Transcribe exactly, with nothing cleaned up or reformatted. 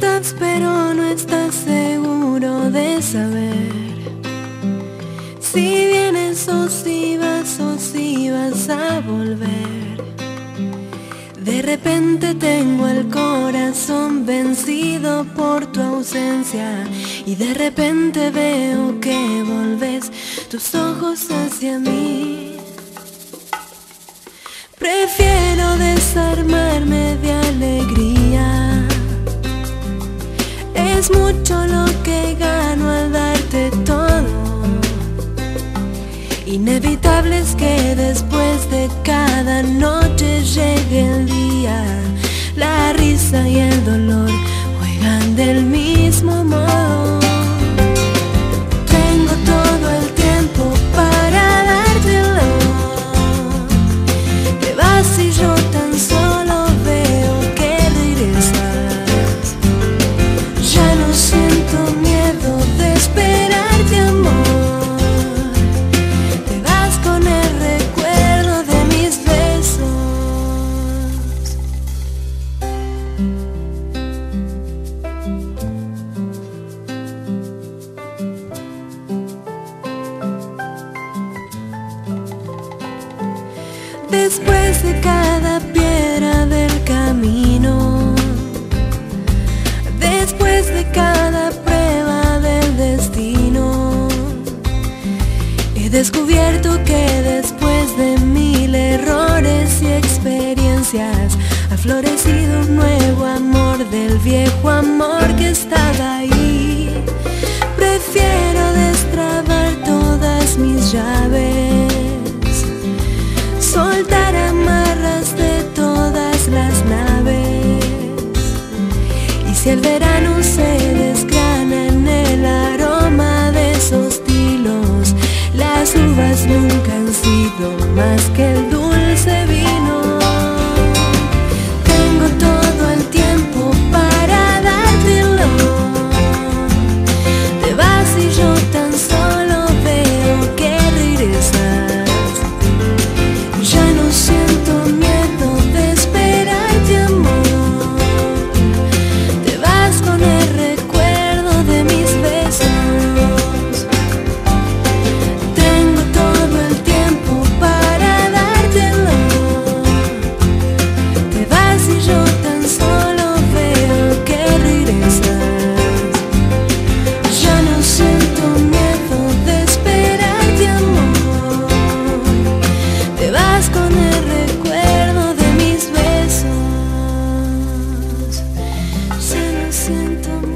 estás pero no estás seguro de saber si vienes o si vas o si vas a volver. De repente tengo el corazón vencido por tu ausencia y de repente veo que volves tus ojos hacia mí. Prefiero desarmarme de alegría. Es mucho lo que gano al darte todo. Inevitable es que después de cada noche llegue el día. La risa y el dolor juegan del mismo modo. Tengo todo el tiempo para dártelo. Te vas y yo tan solo veo que regresas. Ya no siento miedo de esperarte, amor. Después de cada piedra del camino, después de cada prueba del destino, he descubierto que después de mil errores y experiencias ha florecido un nuevo amor del viejo amor que estaba ahí. Prefiero destrabar todas mis llaves, soltar amarras de todas las naves. Y si el verano se desgrana en el aroma de esos tilos, las uvas nunca han sido más que el dulce vino. Tengo todo el tiempo para dártelo. Te vas y yo tan solo veo que regresas. Ya no siento miedo de esperarte, amor. Te vas con el recuerdo de mis besos. Tengo todo el tiempo para dártelo. Te vas y yo tan solo veo que regresas. Ya no siento miedo de esperarte, amor. Te vas con el recuerdo de mis besos. Ya no siento